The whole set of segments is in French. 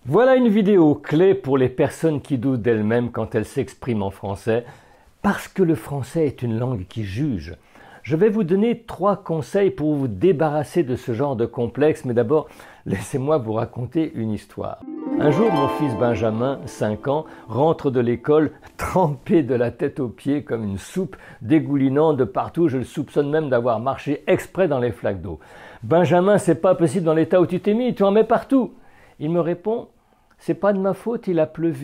Voilà une vidéo clé pour les personnes qui doutent d'elles-mêmes quand elles s'expriment en français, parce que le français est une langue qui juge. Je vais vous donner 3 conseils pour vous débarrasser de ce genre de complexe, mais d'abord, laissez-moi vous raconter une histoire. Un jour, mon fils Benjamin, 5 ans, rentre de l'école trempé de la tête aux pieds comme une soupe, dégoulinant de partout. Je le soupçonne même d'avoir marché exprès dans les flaques d'eau. « Benjamin, c'est pas possible dans l'état où tu t'es mis, tu en mets partout !» Il me répond: « C'est pas de ma faute, il a pleuvu. »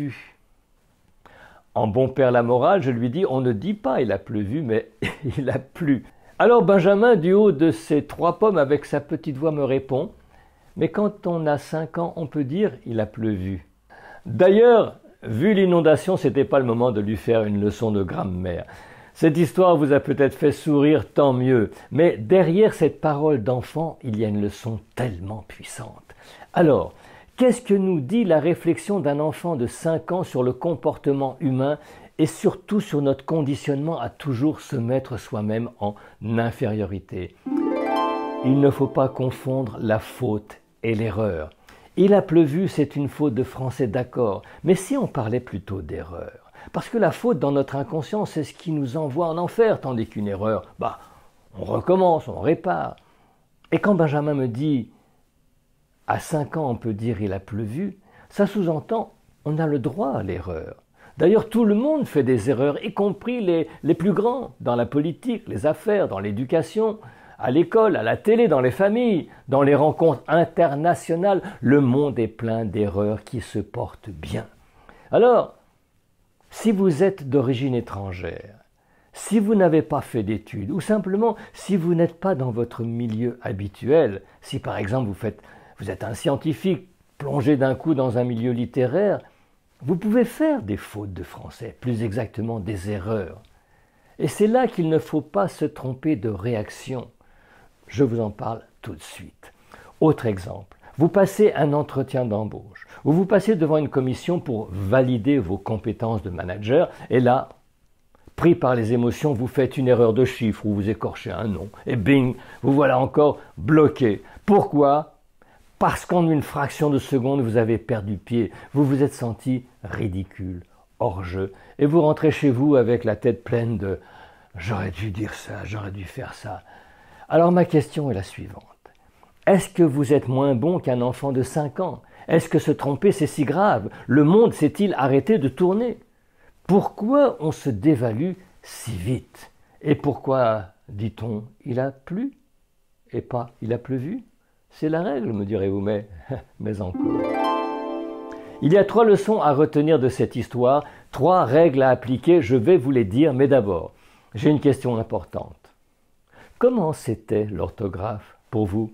En bon père la morale, je lui dis: on ne dit pas il a pleuvu, mais il a plu. Alors Benjamin, du haut de ses 3 pommes, avec sa petite voix, me répond: mais quand on a 5 ans, on peut dire il a pleuvu. D'ailleurs, vu l'inondation, c'était pas le moment de lui faire une leçon de grammaire. Cette histoire vous a peut-être fait sourire, tant mieux. Mais derrière cette parole d'enfant, il y a une leçon tellement puissante. Alors, qu'est-ce que nous dit la réflexion d'un enfant de 5 ans sur le comportement humain et surtout sur notre conditionnement à toujours se mettre soi-même en infériorité? Il ne faut pas confondre la faute et l'erreur. Il a pleuvu, c'est une faute de français, d'accord, mais si on parlait plutôt d'erreur? Parce que la faute dans notre inconscient, c'est ce qui nous envoie en enfer, tandis qu'une erreur, on recommence, on répare. Et quand Benjamin me dit: à 5 ans, on peut dire il a pleuvu, ça sous-entend on a le droit à l'erreur. D'ailleurs, tout le monde fait des erreurs, y compris les plus grands, dans la politique, les affaires, dans l'éducation, à l'école, à la télé, dans les familles, dans les rencontres internationales. Le monde est plein d'erreurs qui se portent bien. Alors, si vous êtes d'origine étrangère, si vous n'avez pas fait d'études, ou simplement si vous n'êtes pas dans votre milieu habituel, si par exemple vous êtes un scientifique plongé d'un coup dans un milieu littéraire, vous pouvez faire des fautes de français, plus exactement des erreurs. Et c'est là qu'il ne faut pas se tromper de réaction. Je vous en parle tout de suite. Autre exemple, vous passez un entretien d'embauche, ou vous passez devant une commission pour valider vos compétences de manager, et là, pris par les émotions, vous faites une erreur de chiffre ou vous écorchez un nom, et bing, vous voilà encore bloqué. Pourquoi ? Parce qu'en une fraction de seconde, vous avez perdu pied, vous vous êtes senti ridicule, hors jeu, et vous rentrez chez vous avec la tête pleine de « j'aurais dû dire ça, j'aurais dû faire ça ». Alors ma question est la suivante. Est-ce que vous êtes moins bon qu'un enfant de 5 ans? Est-ce que se tromper c'est si grave? Le monde s'est-il arrêté de tourner? Pourquoi on se dévalue si vite? Et pourquoi dit-on il a plu et pas il a pleuvu? C'est la règle, me direz-vous, mais encore. Il y a 3 leçons à retenir de cette histoire, 3 règles à appliquer, je vais vous les dire, mais d'abord, j'ai une question importante. Comment c'était l'orthographe pour vous?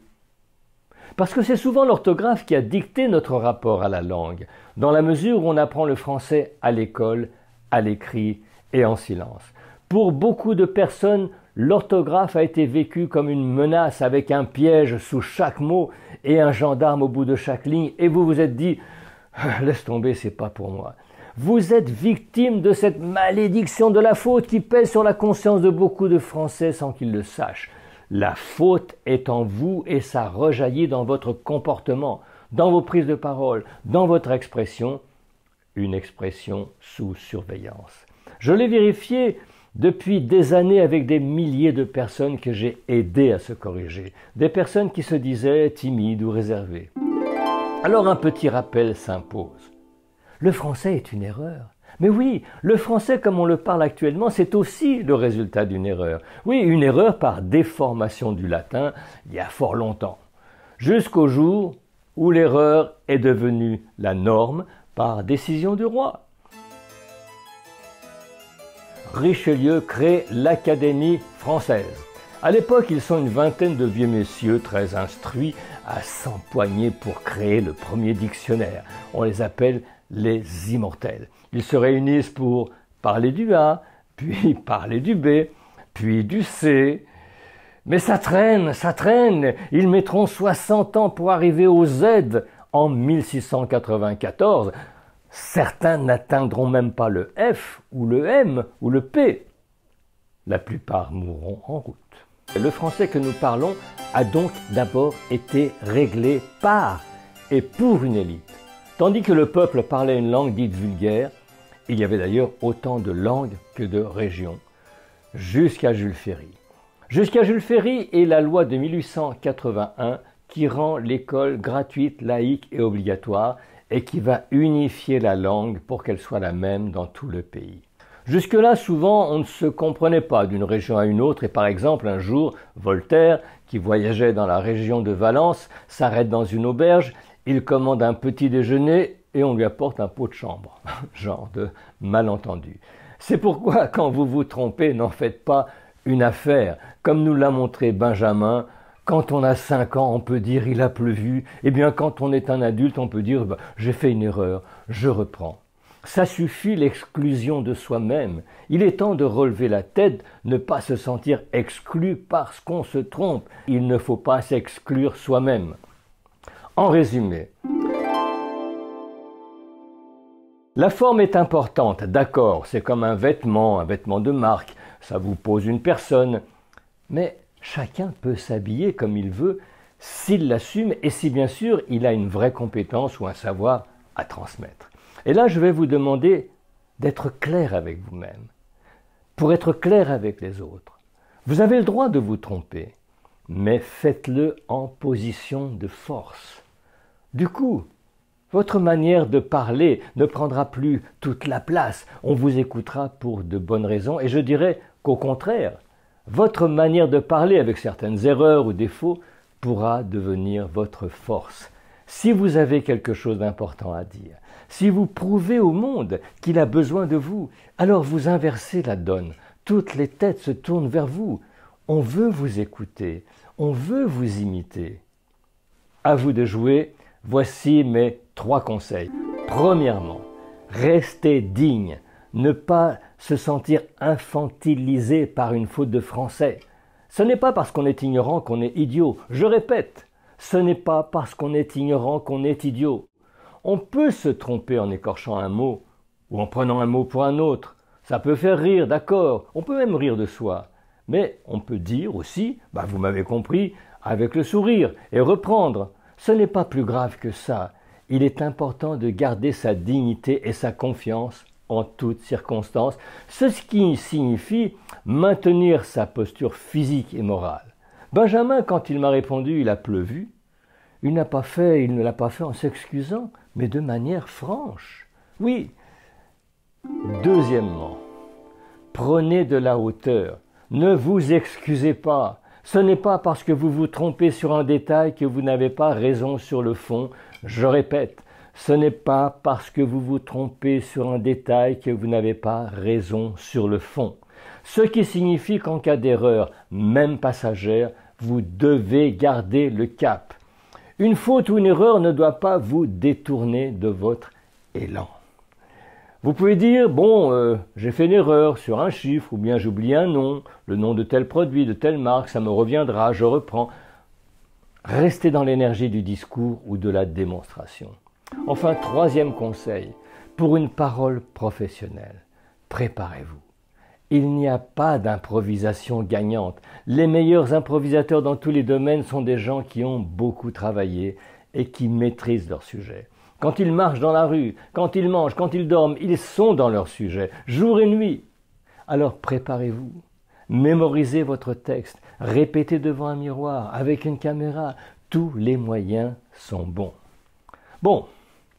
Parce que c'est souvent l'orthographe qui a dicté notre rapport à la langue, dans la mesure où on apprend le français à l'école, à l'écrit et en silence. Pour beaucoup de personnes, l'orthographe a été vécue comme une menace avec un piège sous chaque mot et un gendarme au bout de chaque ligne, et vous vous êtes dit « laisse tomber, c'est pas pour moi ». Vous êtes victime de cette malédiction de la faute qui pèse sur la conscience de beaucoup de Français sans qu'ils le sachent. La faute est en vous et ça rejaillit dans votre comportement, dans vos prises de parole, dans votre expression, une expression sous surveillance. Je l'ai vérifié depuis des années avec des milliers de personnes que j'ai aidées à se corriger, des personnes qui se disaient timides ou réservées. Alors un petit rappel s'impose. Le français est une erreur. Mais oui, le français comme on le parle actuellement, c'est aussi le résultat d'une erreur. Oui, une erreur par déformation du latin il y a fort longtemps. Jusqu'au jour où l'erreur est devenue la norme par décision du roi. Richelieu crée l'Académie française. À l'époque, ils sont une vingtaine de vieux messieurs très instruits à s'empoigner pour créer le premier dictionnaire. On les appelle les immortels. Ils se réunissent pour parler du A, puis parler du B, puis du C. Mais ça traîne. Ils mettront 60 ans pour arriver au Z en 1694. Certains n'atteindront même pas le F ou le M ou le P. La plupart mourront en route. Le français que nous parlons a donc d'abord été réglé par et pour une élite. Tandis que le peuple parlait une langue dite vulgaire, il y avait d'ailleurs autant de langues que de régions, jusqu'à Jules Ferry. Jusqu'à Jules Ferry et la loi de 1881 qui rend l'école gratuite, laïque et obligatoire et qui va unifier la langue pour qu'elle soit la même dans tout le pays. Jusque-là, souvent, on ne se comprenait pas d'une région à une autre et par exemple, un jour, Voltaire, qui voyageait dans la région de Valence, s'arrête dans une auberge, il commande un petit déjeuner et on lui apporte un pot de chambre. Genre de malentendu. C'est pourquoi, quand vous vous trompez, n'en faites pas une affaire. Comme nous l'a montré Benjamin, quand on a 5 ans, on peut dire « il a plu ». Eh bien, quand on est un adulte, on peut dire « j'ai fait une erreur, je reprends ». Ça suffit l'exclusion de soi-même. Il est temps de relever la tête, ne pas se sentir exclu parce qu'on se trompe. Il ne faut pas s'exclure soi-même. En résumé, la forme est importante, d'accord, c'est comme un vêtement de marque, ça vous pose une personne. Mais chacun peut s'habiller comme il veut s'il l'assume et si bien sûr il a une vraie compétence ou un savoir à transmettre. Et là, je vais vous demander d'être clair avec vous-même, pour être clair avec les autres. Vous avez le droit de vous tromper, mais faites-le en position de force. Du coup, votre manière de parler ne prendra plus toute la place. On vous écoutera pour de bonnes raisons et je dirais qu'au contraire, votre manière de parler avec certaines erreurs ou défauts pourra devenir votre force. Si vous avez quelque chose d'important à dire, si vous prouvez au monde qu'il a besoin de vous, alors vous inversez la donne. Toutes les têtes se tournent vers vous. On veut vous écouter, on veut vous imiter. À vous de jouer, voici mes 3 conseils. Premièrement, restez digne, ne pas se sentir infantilisé par une faute de français. Ce n'est pas parce qu'on est ignorant qu'on est idiot. Je répète, ce n'est pas parce qu'on est ignorant qu'on est idiot. On peut se tromper en écorchant un mot ou en prenant un mot pour un autre. Ça peut faire rire, d'accord, on peut même rire de soi. Mais on peut dire aussi, vous m'avez compris, avec le sourire et reprendre. Ce n'est pas plus grave que ça. Il est important de garder sa dignité et sa confiance en toutes circonstances, ce qui signifie maintenir sa posture physique et morale. Benjamin, quand il m'a répondu « il a plu », il ne l'a pas fait en s'excusant, mais de manière franche. Oui. Deuxièmement, prenez de la hauteur. Ne vous excusez pas. Ce n'est pas parce que vous vous trompez sur un détail que vous n'avez pas raison sur le fond. Je répète, ce n'est pas parce que vous vous trompez sur un détail que vous n'avez pas raison sur le fond. Ce qui signifie qu'en cas d'erreur, même passagère, vous devez garder le cap. Une faute ou une erreur ne doit pas vous détourner de votre élan. Vous pouvez dire, j'ai fait une erreur sur un chiffre, ou bien j'oublie un nom, le nom de tel produit, de telle marque, ça me reviendra, je reprends. Restez dans l'énergie du discours ou de la démonstration. Enfin, 3e conseil, pour une parole professionnelle, préparez-vous. Il n'y a pas d'improvisation gagnante. Les meilleurs improvisateurs dans tous les domaines sont des gens qui ont beaucoup travaillé et qui maîtrisent leur sujet. Quand ils marchent dans la rue, quand ils mangent, quand ils dorment, ils sont dans leur sujet, jour et nuit. Alors préparez-vous, mémorisez votre texte, répétez devant un miroir, avec une caméra. Tous les moyens sont bons. Bon,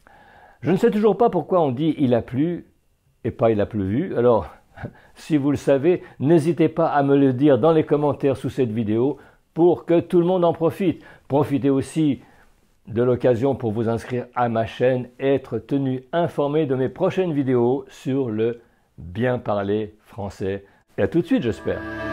je ne sais toujours pas pourquoi on dit « il a plu » et pas « il a plu ». Alors, si vous le savez, n'hésitez pas à me le dire dans les commentaires sous cette vidéo pour que tout le monde en profite. Profitez aussi de l'occasion pour vous inscrire à ma chaîne et être tenu informé de mes prochaines vidéos sur le bien parler français. Et à tout de suite, j'espère.